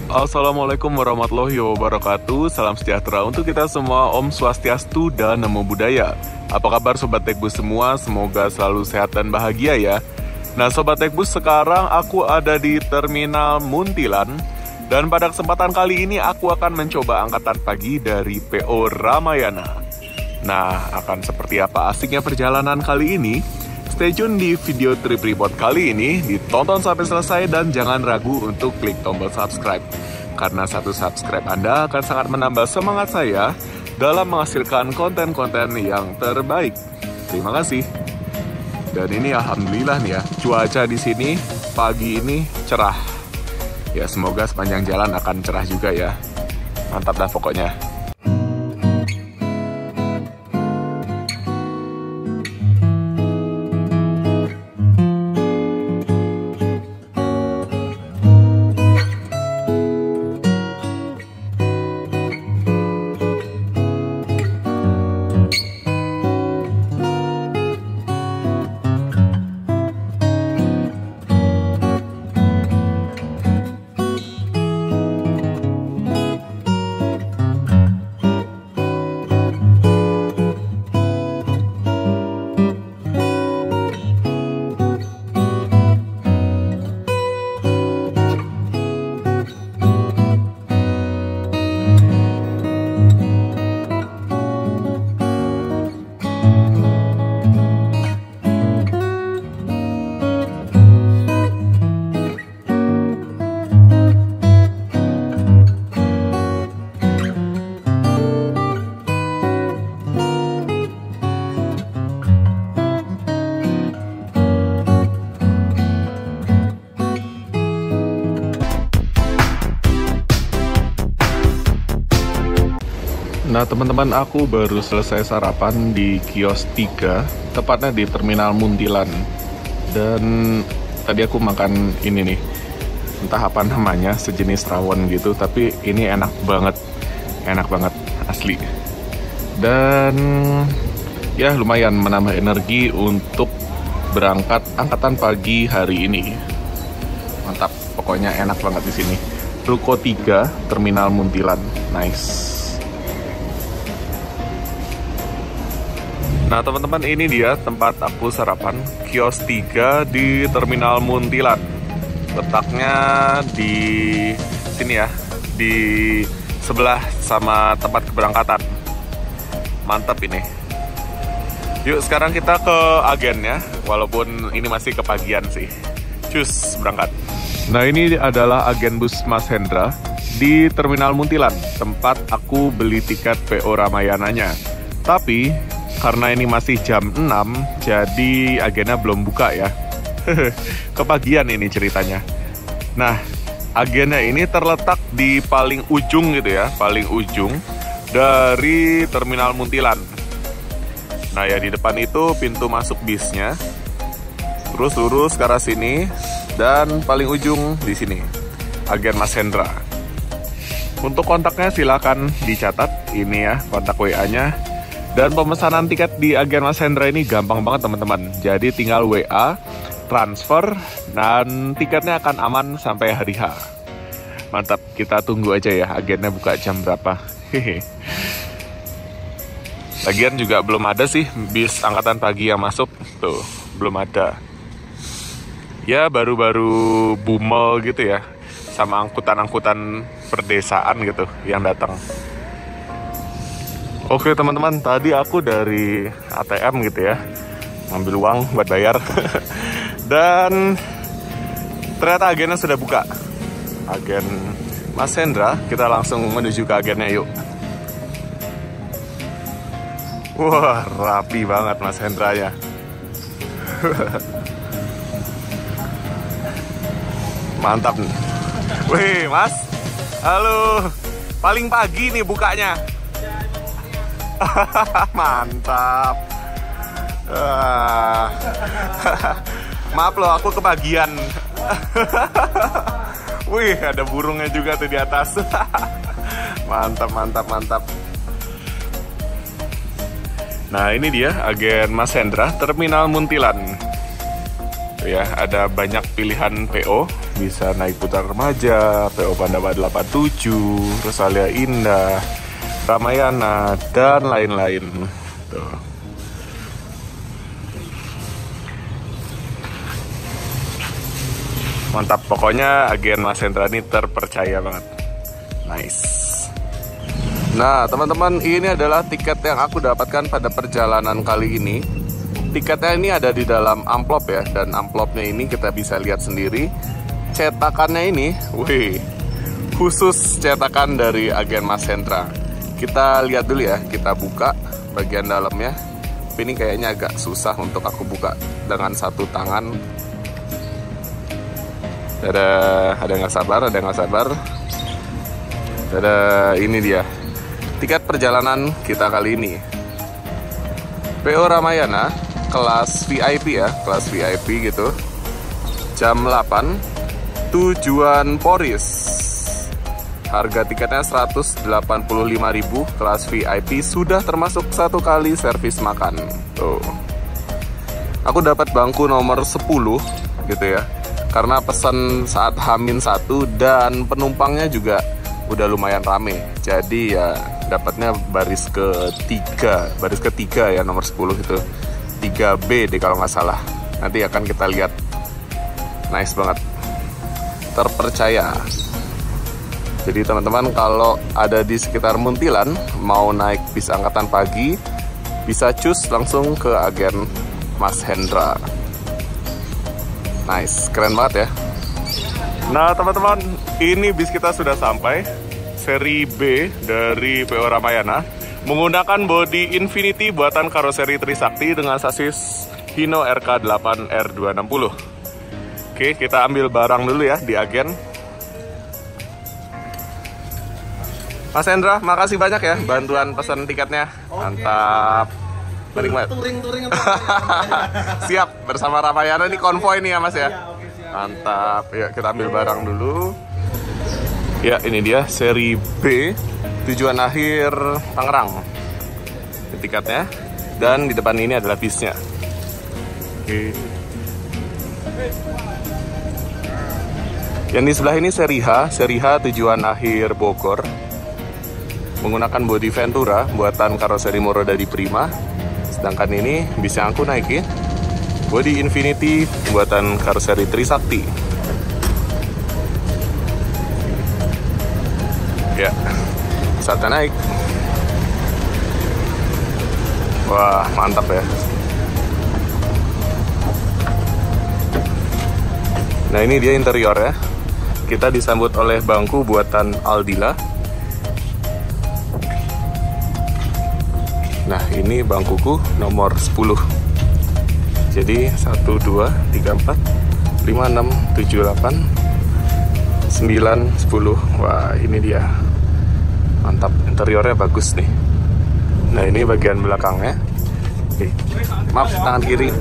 Assalamualaikum warahmatullahi wabarakatuh. Salam sejahtera untuk kita semua. Om Swastiastu dan Namo Buddhaya. Apa kabar Sobat Tekbus semua? Semoga selalu sehat dan bahagia ya. Nah Sobat Tekbus, sekarang aku ada di Terminal Muntilan. Dan pada kesempatan kali ini aku akan mencoba angkatan pagi dari PO Ramayana. Nah, akan seperti apa asiknya perjalanan kali ini? Stay tune di video trip report kali ini, ditonton sampai selesai dan jangan ragu untuk klik tombol subscribe. Karena satu subscribe Anda akan sangat menambah semangat saya dalam menghasilkan konten-konten yang terbaik. Terima kasih. Dan ini alhamdulillah nih ya, cuaca di sini pagi ini cerah. Ya semoga sepanjang jalan akan cerah juga ya. Mantap dah pokoknya. Nah teman-teman, aku baru selesai sarapan di kios 3, tepatnya di Terminal Muntilan. Dan tadi aku makan ini nih, entah apa namanya, sejenis rawon gitu, tapi ini enak banget asli. Dan ya lumayan menambah energi untuk berangkat angkatan pagi hari ini. Mantap, pokoknya enak banget di sini. Ruko 3 Terminal Muntilan, nice. Nah teman-teman, ini dia tempat aku sarapan, kios 3 di Terminal Muntilan. Letaknya di sini ya, di sebelah sama tempat keberangkatan. Mantap ini. Yuk sekarang kita ke agennya, walaupun ini masih kepagian sih. Cus, berangkat. Nah ini adalah agen bus Mas Hendra di Terminal Muntilan, tempat aku beli tiket PO Ramayananya. Tapi karena ini masih jam 6, jadi agennya belum buka ya. Kepagian ini ceritanya. Nah, agennya ini terletak di paling ujung gitu ya, paling ujung dari Terminal Muntilan. Nah ya, di depan itu pintu masuk bisnya. Terus lurus ke arah sini dan paling ujung di sini, agen Mas Hendra. Untuk kontaknya silakan dicatat, ini ya kontak WA-nya. Dan pemesanan tiket di agen Mas Hendra ini gampang banget teman-teman. Jadi tinggal WA, transfer, dan tiketnya akan aman sampai hari H. Mantap, kita tunggu aja ya agennya buka jam berapa. Hehe. Lagian juga belum ada sih bis angkatan pagi yang masuk. Tuh, belum ada. Ya baru-baru bumel gitu ya, sama angkutan-angkutan perdesaan gitu yang datang. Oke teman-teman, tadi aku dari ATM gitu ya, ngambil uang buat bayar. Dan ternyata agennya sudah buka. Agen Mas Hendra, kita langsung menuju ke agennya yuk. Wah, rapi banget Mas Hendra ya. Mantap. Wih Mas, halo. Paling pagi nih bukanya. Mantap. Maaf loh, aku kebagian. Wih, ada burungnya juga tuh di atas. Mantap. Nah ini dia agen Mas Hendra Terminal Muntilan. Ya, ada banyak pilihan PO bisa naik Putar Remaja, PO Pandawa 87, Rosalia Indah, Ramayana, dan lain-lain. Tuh. Mantap, pokoknya agen Mas Hendra ini terpercaya banget. Nice. Nah teman-teman, ini adalah tiket yang aku dapatkan pada perjalanan kali ini. Tiketnya ini ada di dalam amplop ya, dan amplopnya ini kita bisa lihat sendiri. Cetakannya ini, wih, khusus cetakan dari agen Mas Hendra. Kita lihat dulu ya, kita buka bagian dalamnya. Ini kayaknya agak susah untuk aku buka dengan satu tangan. Ada nggak sabar, Ada ini dia tiket perjalanan kita kali ini. PO Ramayana kelas VIP ya, kelas VIP gitu. Jam 8, tujuan Poris. Harga tiketnya 185.000, kelas VIP, sudah termasuk 1 kali servis makan. Tuh. Aku dapat bangku nomor 10 gitu ya. Karena pesan saat H-1 dan penumpangnya juga udah lumayan rame. Jadi ya dapatnya baris ketiga ya, nomor 10 itu 3B deh kalau nggak salah. Nanti akan kita lihat. Nice banget, terpercaya. Jadi teman-teman kalau ada di sekitar Muntilan mau naik bis angkatan pagi, bisa cus langsung ke agen Mas Hendra. Nice, keren banget ya. Nah teman-teman, ini bis kita sudah sampai, seri B dari PO Ramayana, menggunakan bodi Infinity buatan karoseri Trisakti dengan sasis Hino RK8 R260. Oke, kita ambil barang dulu ya di agen. Mas Hendra, makasih banyak ya bantuan pesan tiketnya. Mantap. Touring. Siap, bersama Ramayana ini konvoy nih ya Mas ya. Mantap. Ya, kita ambil barang dulu. Ya, ini dia seri B, tujuan akhir Tangerang. Tiketnya. Dan di depan ini adalah bisnya. Oke. Yang di sebelah ini seri H tujuan akhir Bogor. Menggunakan bodi Ventura buatan karoseri Moro dari Prima. Sedangkan ini bisa aku naikin bodi Infinity buatan karoseri Trisakti. Ya, saatnya naik. Wah, mantap ya. Nah ini dia interior ya. Kita disambut oleh bangku buatan Aldila. Nah ini bangkuku nomor 10. Jadi 1, 2, 3, 4, 5, 6, 7, 8, 9, 10. Wah ini dia. Mantap, interiornya bagus nih. Nah ini bagian belakangnya. Oke. Maaf, tangan kiri.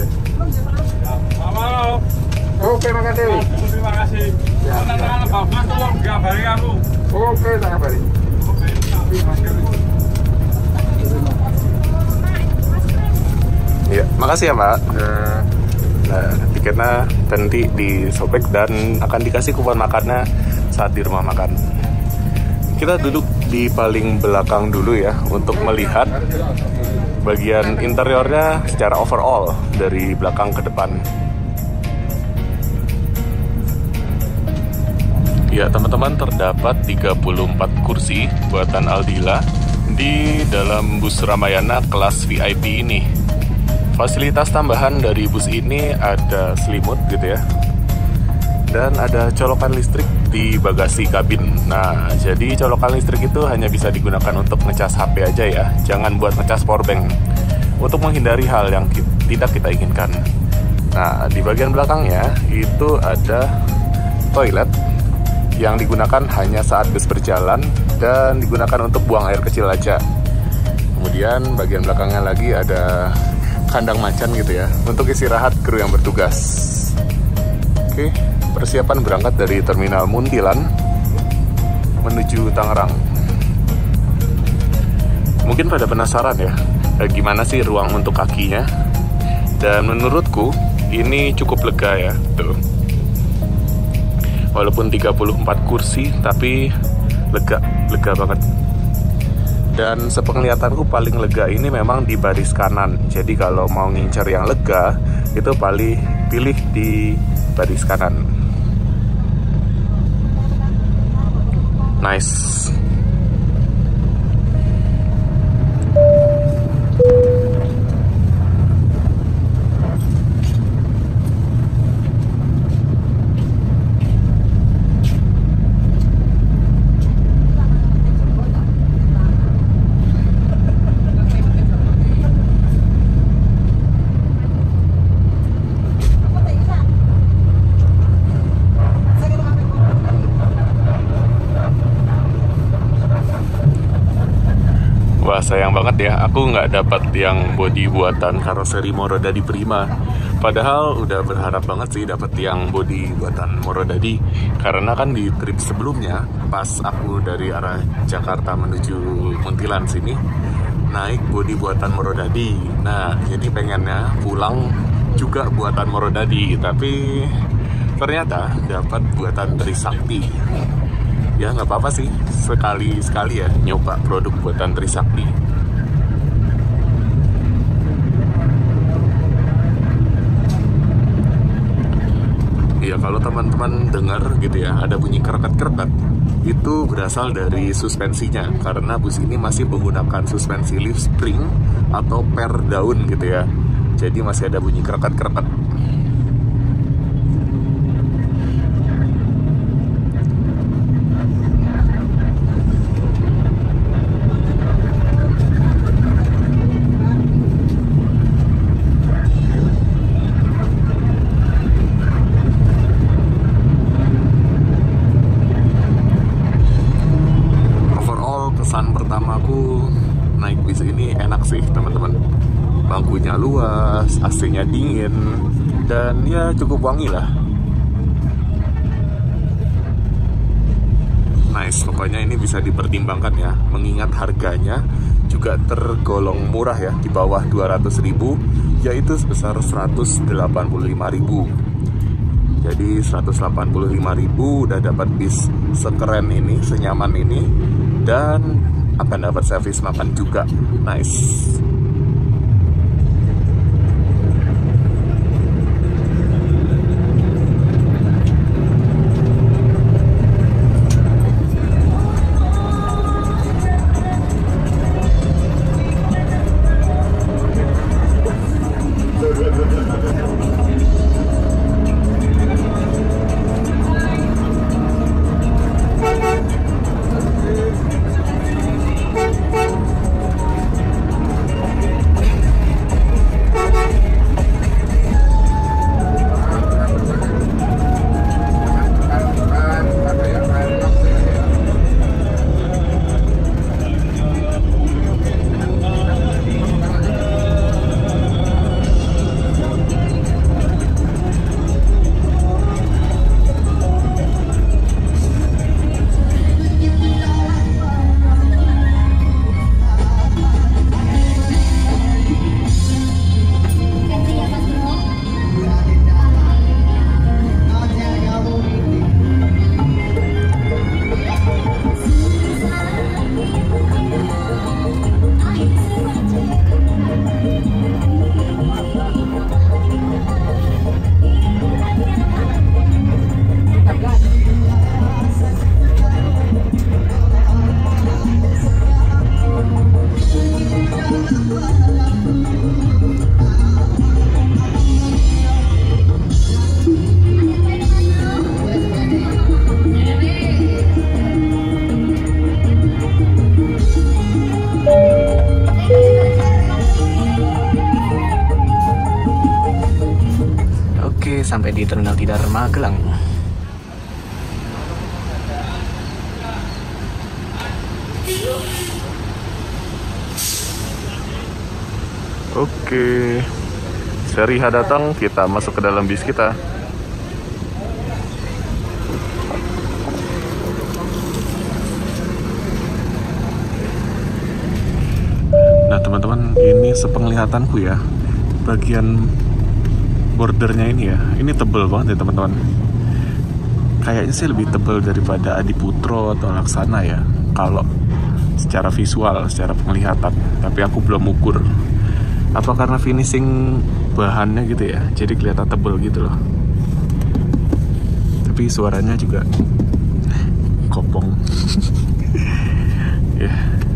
Oke, makasih. Terima kasih. Tangan bagus tolong gabari aku. Oke, tak gabari. Ya, makasih ya Mbak. Nah, tiketnya nanti disobek dan akan dikasih kupon makannya saat di rumah makan. Kita duduk di paling belakang dulu ya untuk melihat bagian interiornya secara overall dari belakang ke depan. Ya teman-teman, terdapat 34 kursi buatan Aldila di dalam bus Ramayana kelas VIP ini. Fasilitas tambahan dari bus ini ada selimut gitu ya, dan ada colokan listrik di bagasi kabin. Nah, jadi colokan listrik itu hanya bisa digunakan untuk ngecas HP aja ya, jangan buat ngecas powerbank, untuk menghindari hal yang tidak kita inginkan. Nah, di bagian belakangnya itu ada toilet yang digunakan hanya saat bus berjalan dan digunakan untuk buang air kecil aja. Kemudian bagian belakangnya lagi ada kandang macan gitu ya, untuk istirahat kru yang bertugas. Oke, persiapan berangkat dari terminal Muntilan menuju Tangerang. Mungkin pada penasaran ya, gimana sih ruang untuk kakinya? Dan menurutku ini cukup lega ya, tuh. Walaupun 34 kursi, tapi lega banget. Dan sepenglihatanku paling lega ini memang di baris kanan. Jadi kalau mau ngincer yang lega, itu pilih di baris kanan. Nice. Wah, sayang banget ya, aku nggak dapat yang bodi buatan karoseri Morodadi Prima. Padahal udah berharap banget sih dapat yang bodi buatan Morodadi, karena kan di trip sebelumnya pas aku dari arah Jakarta menuju Muntilan sini naik bodi buatan Morodadi. Nah, jadi pengennya pulang juga buatan Morodadi, tapi ternyata dapat buatan Trisakti. Ya nggak apa-apa sih, sekali-sekali ya nyoba produk buatan Trisakti. Ya kalau teman-teman dengar gitu ya, ada bunyi kerekat-kerekat, itu berasal dari suspensinya, karena bus ini masih menggunakan suspensi leaf spring atau per daun gitu ya. Jadi masih ada bunyi kerekat-kerekat. Kesan pertamaku naik bis ini enak sih teman-teman. Bangkunya luas, AC-nya dingin, dan ya cukup wangi lah. Nice, pokoknya ini bisa dipertimbangkan ya, mengingat harganya juga tergolong murah ya, di bawah 200.000, yaitu sebesar 185.000. Jadi 185.000 udah dapat bis sekeren ini, senyaman ini, dan akan dapat servis makan juga. Nice. Sampai di Terminal Tidar Magelang. Oke, seri H datang, kita masuk ke dalam bis kita. Nah teman-teman, ini sepenglihatanku ya, bagian bordernya ini ya, ini tebel banget ya teman-teman. kayaknya sih lebih tebal daripada Adiputro atau Laksana ya, kalau secara visual, secara penglihatan. Tapi aku belum ukur. Apa karena finishing bahannya gitu ya, jadi kelihatan tebal gitu loh. Tapi suaranya juga kopong. Ya.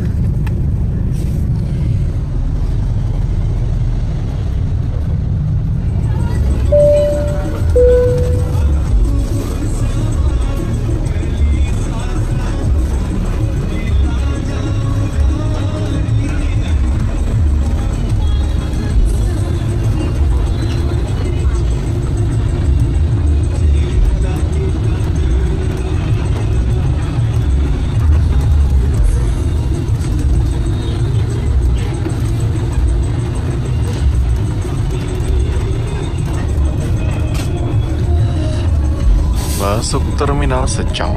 Masuk terminal Secang.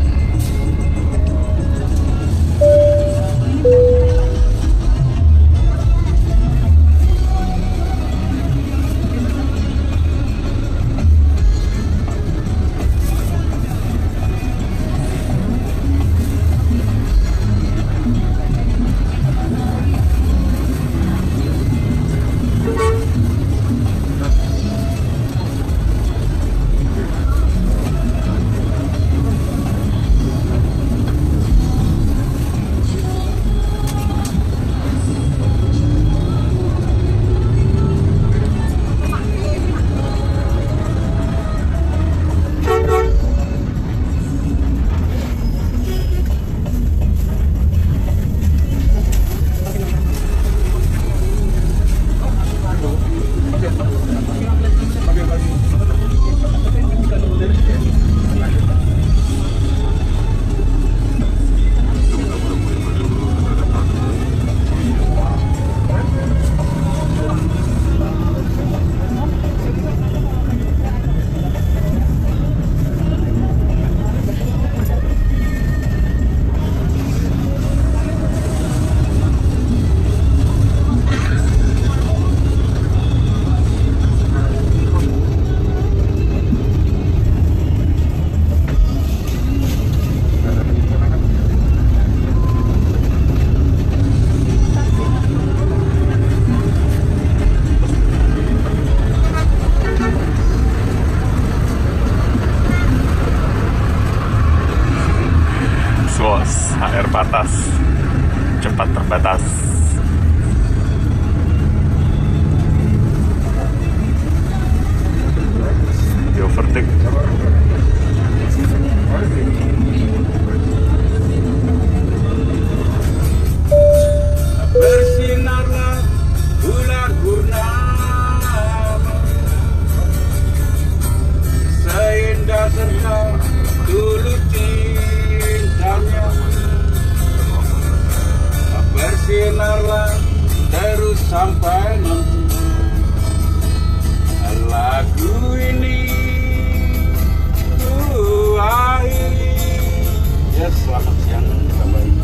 HR batas, cepat terbatas. Di overtake. Bersinarlah bulan purnama, seindah serta tulus cintanya. Bersinarlah terus sampai nanti. Lagu ini ku akhiri. Ya, selamat siang Bapak Ibu.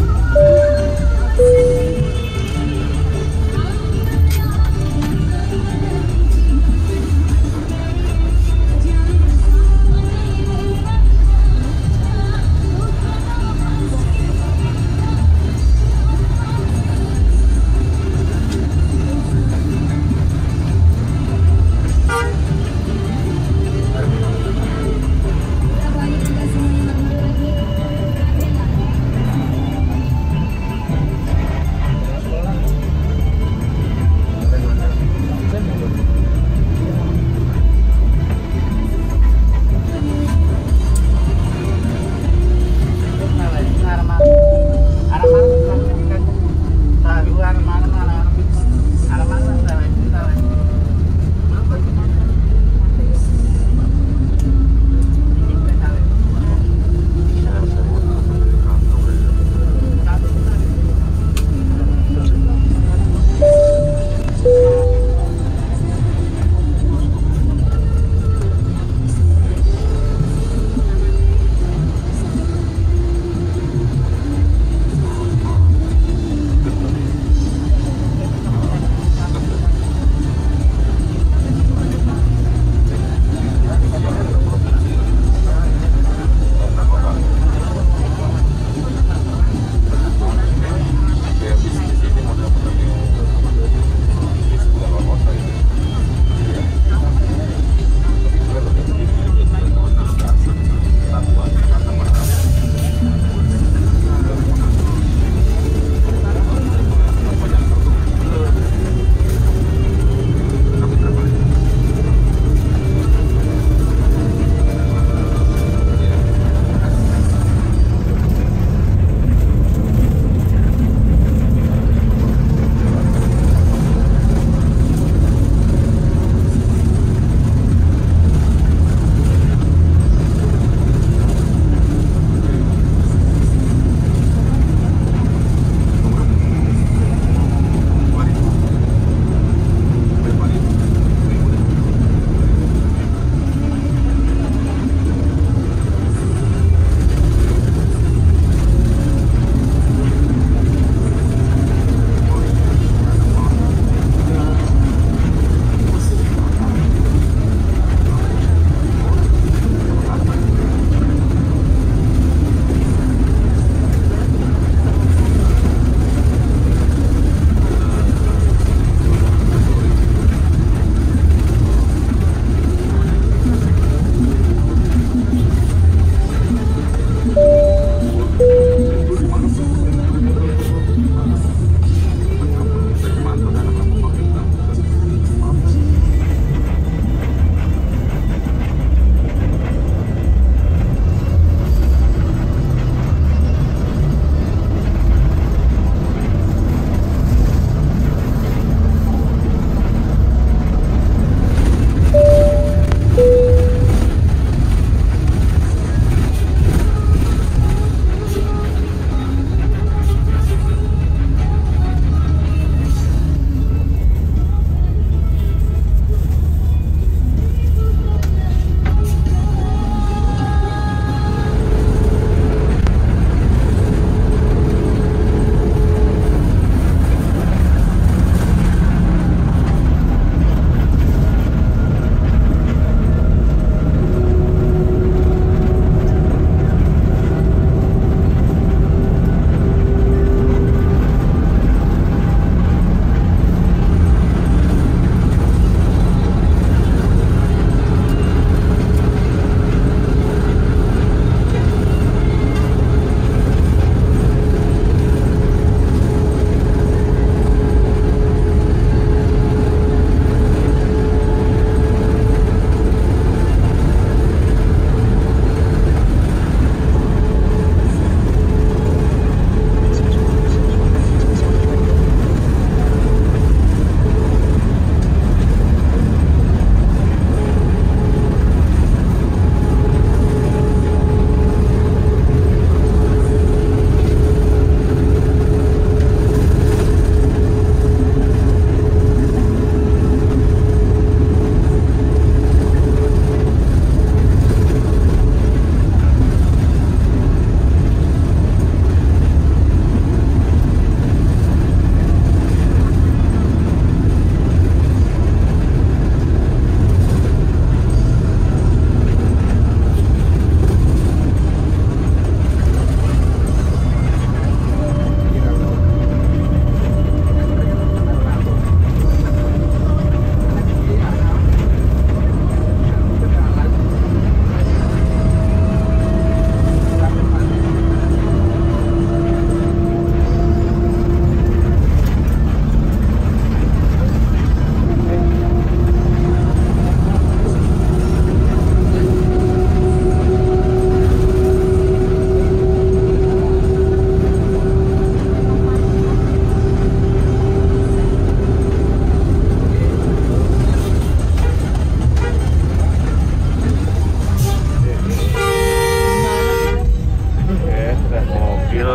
mobil.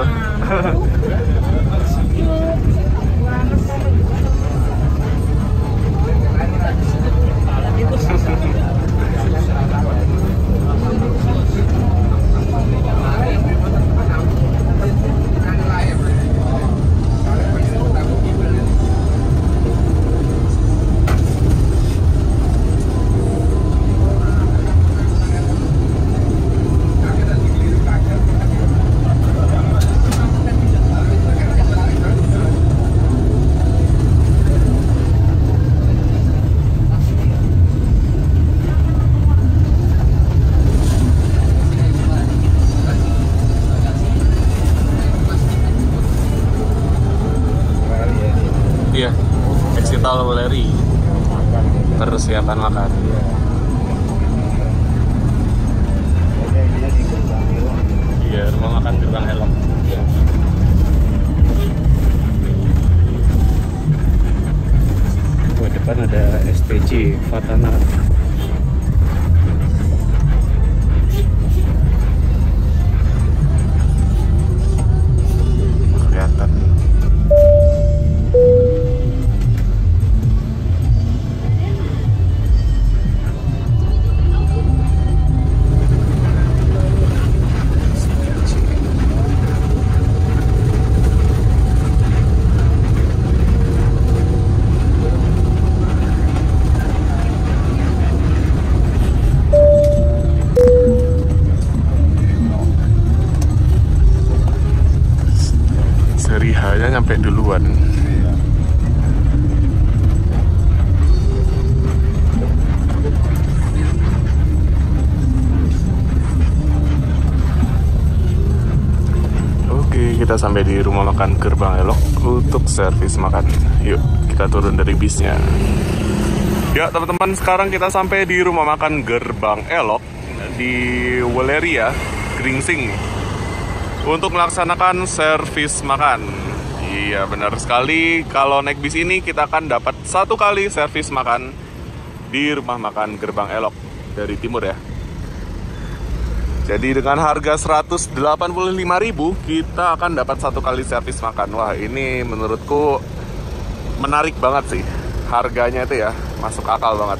Iya, Exital Weleri. Persiapan makan. Iya, rumah makan Gerbang Elok. Oh, depan ada STJ Fatana. Kelihatan. Serihanya nyampe duluan. Oke, kita sampai di rumah makan Gerbang Elok untuk servis makan. Yuk, kita turun dari bisnya. Ya teman-teman, sekarang kita sampai di rumah makan Gerbang Elok di Weleria, Gringsing, untuk melaksanakan servis makan. Iya benar sekali, kalau naik bis ini kita akan dapat 1 kali servis makan di rumah makan Gerbang Elok dari timur ya. Jadi dengan harga 185.000 kita akan dapat 1 kali servis makan. Wah, ini menurutku menarik banget sih. Harganya itu ya, masuk akal banget.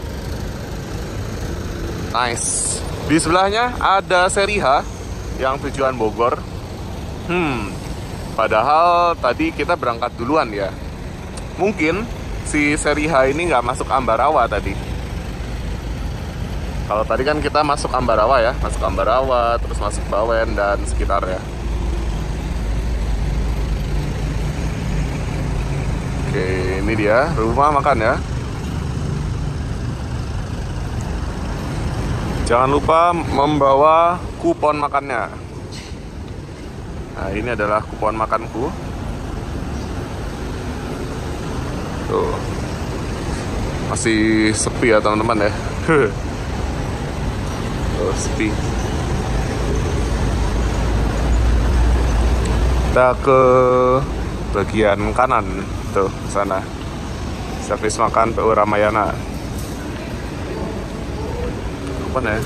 Nice. Di sebelahnya ada Seriha yang tujuan Bogor. Padahal tadi kita berangkat duluan ya. Mungkin si Seriha ini nggak masuk Ambarawa tadi. Kalau tadi kan kita masuk Ambarawa ya, masuk Ambarawa, terus masuk Bawen dan sekitarnya. Oke, ini dia rumah makan ya. Jangan lupa membawa kupon makannya. Nah, ini adalah kupon makanku. Tuh. Masih sepi ya teman-teman ya. Tuh, sepi. Kita ke bagian kanan tuh, sana. Servis makan PU Ramayana. Kupon ya.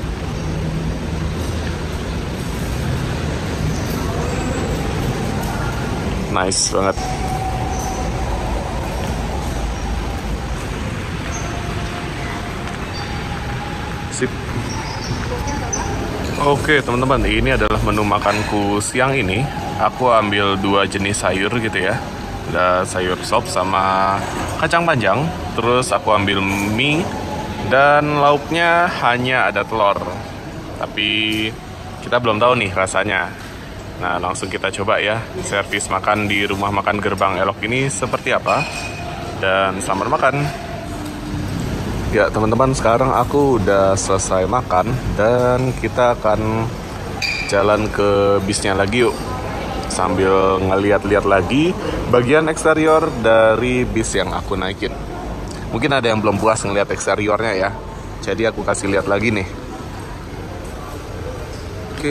Nice banget. Sip. Oke teman-teman, ini adalah menu makanku siang ini. Aku ambil 2 jenis sayur gitu ya. Ada sayur sop sama kacang panjang. Terus aku ambil mie. Dan lauknya hanya ada telur. Tapi kita belum tahu nih rasanya. Nah, langsung kita coba ya, servis makan di rumah makan Gerbang Elok ini seperti apa. Dan selamat makan. Ya teman-teman, sekarang aku udah selesai makan. Dan kita akan jalan ke bisnya lagi yuk. Sambil ngeliat-liat lagi bagian eksterior dari bis yang aku naikin. Mungkin ada yang belum puas ngeliat eksteriornya ya. Jadi aku kasih lihat lagi nih. Oke.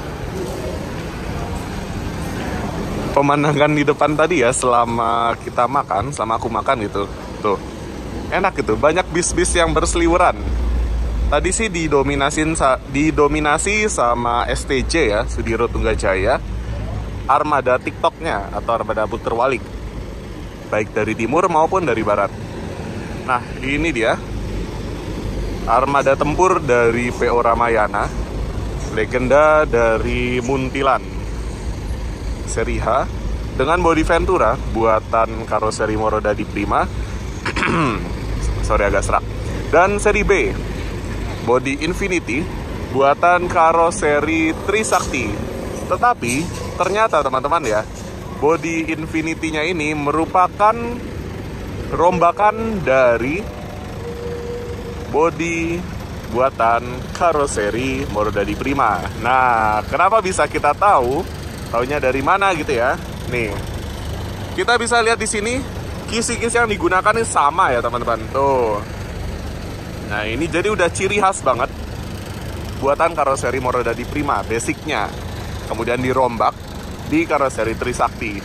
Pemandangan di depan tadi ya, selama kita makan, selama aku makan gitu, tuh enak gitu, banyak bis-bis yang berseliweran. Tadi sih didominasi sama STJ ya, Sudiro Tunggajaya. armada TikToknya atau armada puter balik, baik dari timur maupun dari barat. Nah, ini dia armada tempur dari PO Ramayana, legenda dari Muntilan, seri H, dengan bodi Ventura buatan karoseri Morodadi Prima. Sorry agak serak. Dan seri B, bodi Infinity buatan karoseri Trisakti. Tetapi ternyata teman-teman ya, bodi Infinity-nya ini merupakan rombakan dari bodi buatan karoseri Morodadi Prima. Nah, kenapa bisa kita tahu? Taunya dari mana gitu ya? Nih, kita bisa lihat di sini kisi-kisi yang digunakan ini sama ya teman-teman. Tuh. Nah, ini jadi udah ciri khas banget buatan karoseri Morodadi Prima, basicnya. Kemudian dirombak di karoseri Trisakti.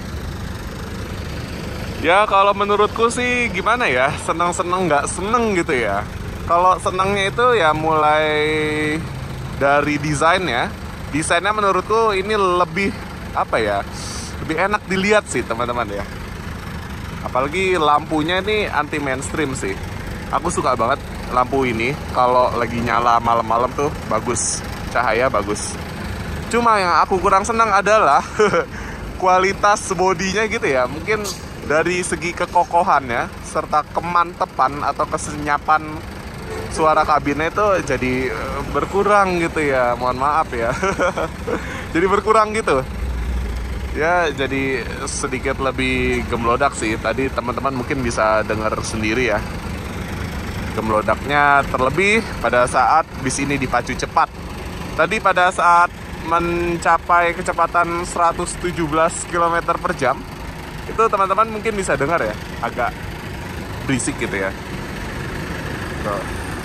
Ya kalau menurutku sih gimana ya, seneng-seneng nggak seneng gitu ya. Kalau senengnya itu ya mulai dari desainnya. Desainnya menurutku ini lebih apa ya, lebih enak dilihat sih teman-teman ya. Apalagi lampunya ini anti mainstream sih. Aku suka banget lampu ini. Kalau lagi nyala malam-malam tuh bagus, cahaya bagus. Cuma yang aku kurang senang adalah kualitas bodinya gitu ya. Mungkin dari segi kekokohannya serta kemantepan atau kesenyapan suara kabinnya itu jadi berkurang gitu ya. Mohon maaf ya. Jadi berkurang gitu. Ya jadi sedikit lebih gemlodak sih. Tadi teman-teman mungkin bisa dengar sendiri ya. Gemlodaknya terlebih pada saat bis ini dipacu cepat. Tadi pada saat mencapai kecepatan 117 km per jam, itu teman-teman mungkin bisa dengar ya, agak berisik gitu ya. Tuh.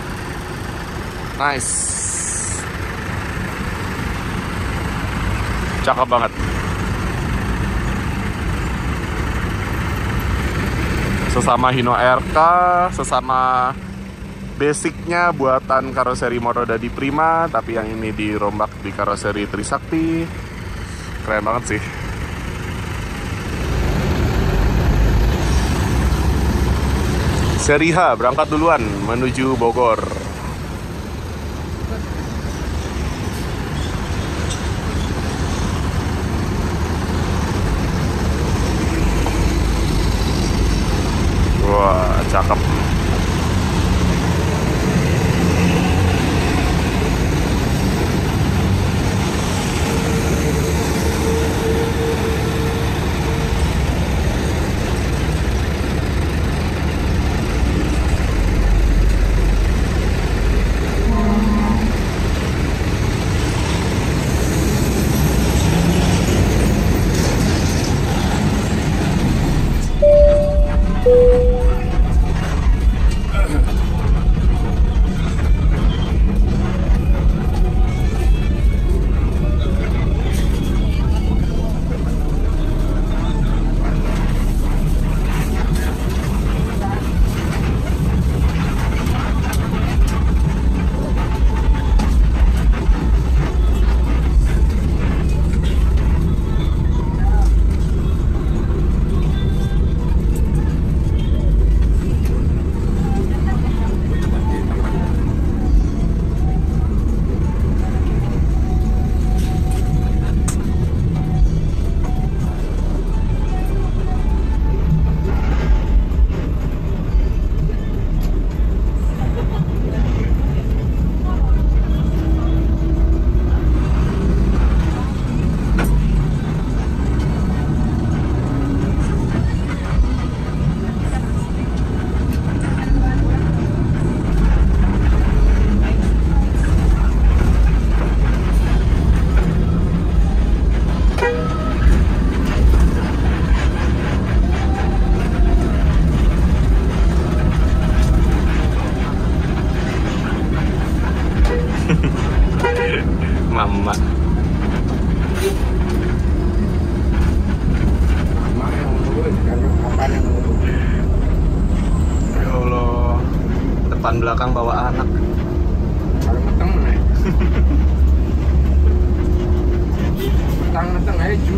Nice. Cakep banget. Sesama Hino RK, sesama basicnya buatan karoseri Morodadi Prima, tapi yang ini dirombak di karoseri Trisakti. Keren banget sih. Seri H berangkat duluan menuju Bogor. Wah, cakep. Mama. Ya Allah, depan belakang bawa anak. Kalau matang nih. Matang aja. keju.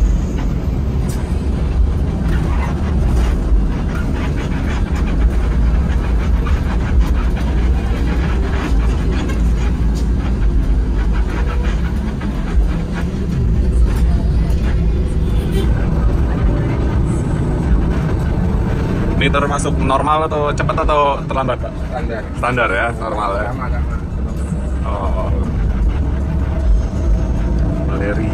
Ini termasuk normal atau cepat atau terlambat, Pak? Standar. Standar ya, normal ya. Sama. Oh. Valeri.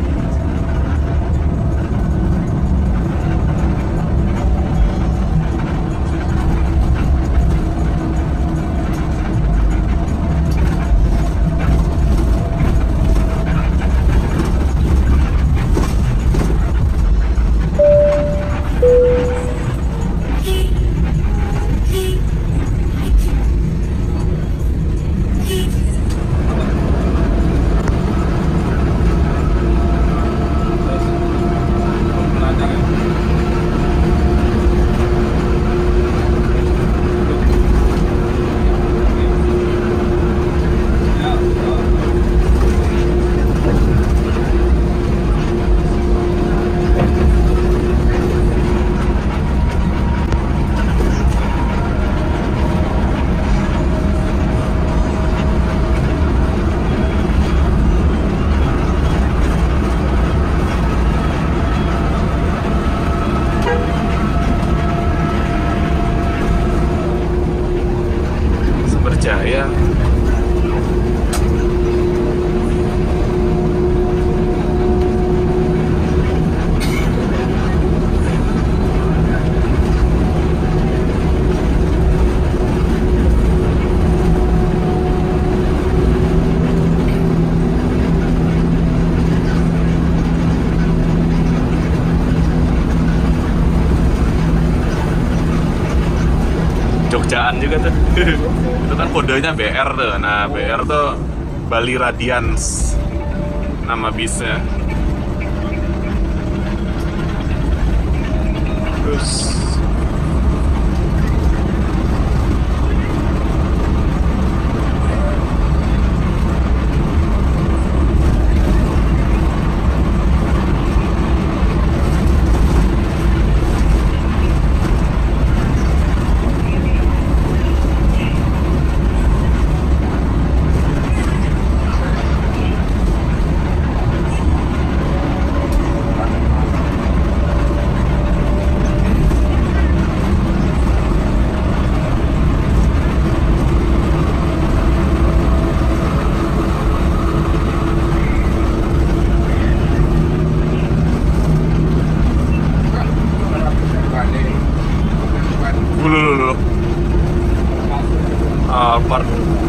Jaya. Jogjaan juga tuh. Itu kan kodenya BR tuh. Nah, BR tuh Bali Radiance nama bisnya. Terus dulu. Alphard.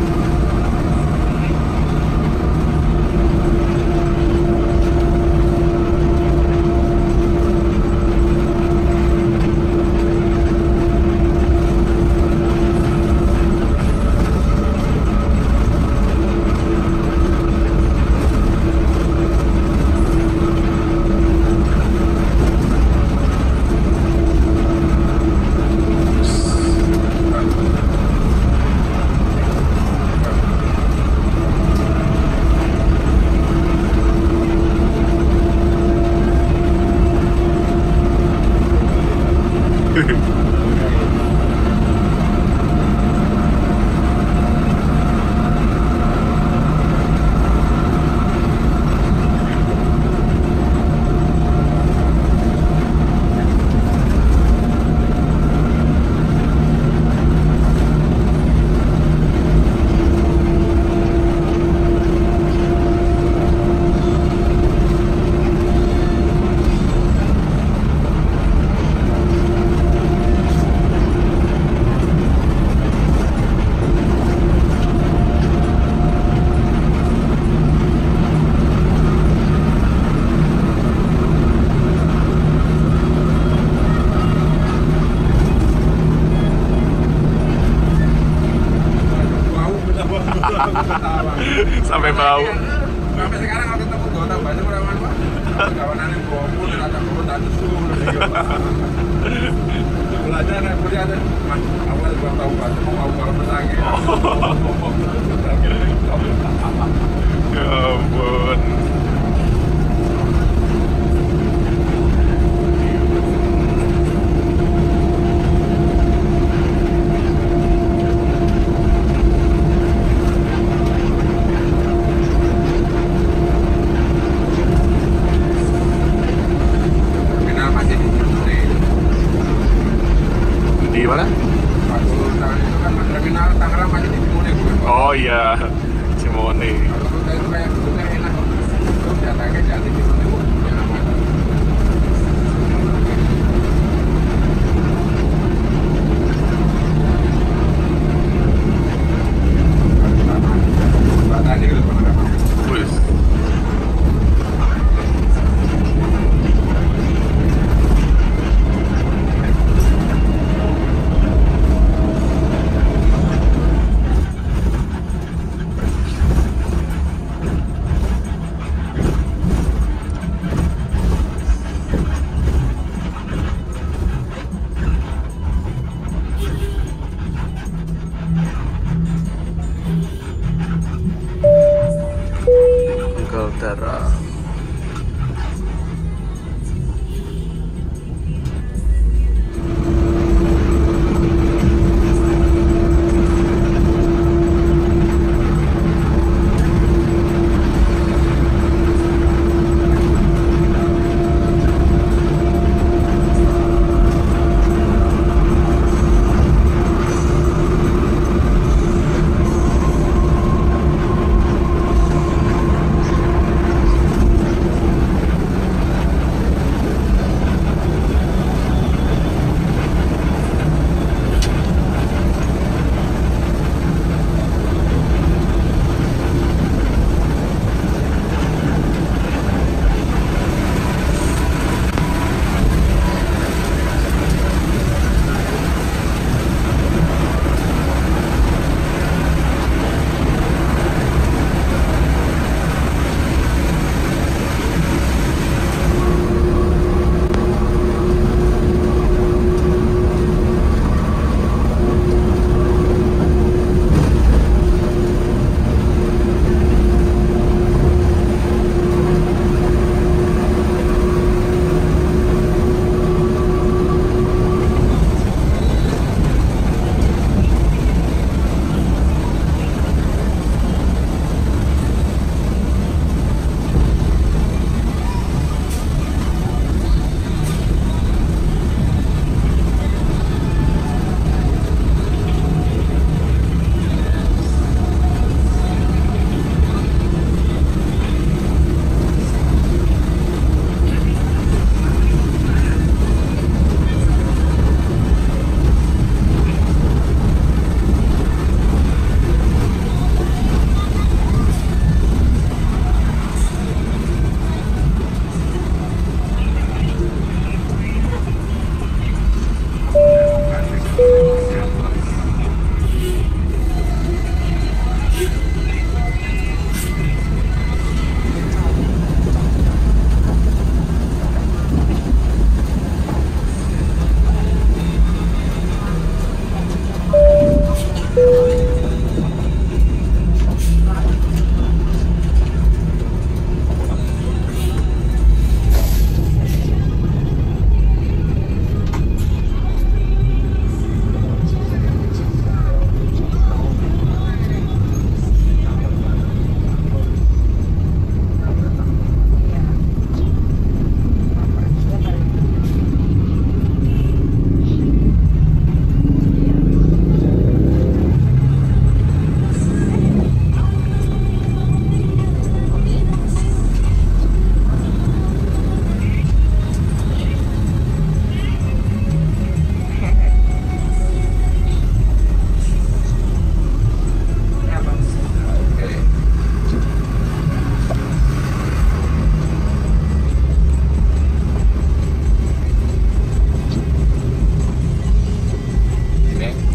Sampai bau. Sampai sekarang aku ketemu Gota banyak orang apa? Kawanannya bobo dan ada bobo tak susu. Belajar nek kuliah deh. Mas, awal gua tahu banget mau kalau pesangge. Ya ampun.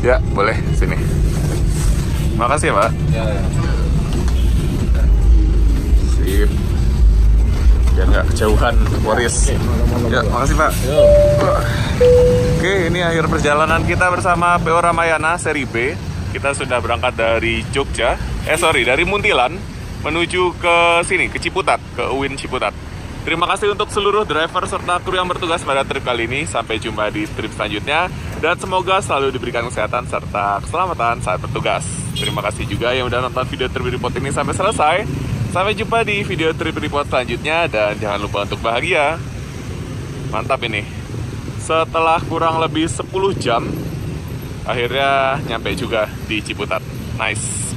Ya, boleh sini. Makasih ya, Pak. Ya, ya. Sip. Biar nggak kejauhan, Boris. Ya, makasih Pak. Oke, ini akhir perjalanan kita bersama PO Ramayana seri B. Kita sudah berangkat dari Jogja, dari Muntilan menuju ke sini, ke Ciputat, ke UIN Ciputat. Terima kasih untuk seluruh driver serta kru yang bertugas pada trip kali ini. Sampai jumpa di trip selanjutnya dan semoga selalu diberikan kesehatan serta keselamatan saat bertugas. Terima kasih juga yang udah nonton video trip report ini sampai selesai. Sampai jumpa di video trip report selanjutnya dan jangan lupa untuk bahagia. Mantap ini. Setelah kurang lebih 10 jam akhirnya nyampe juga di Ciputat. Nice.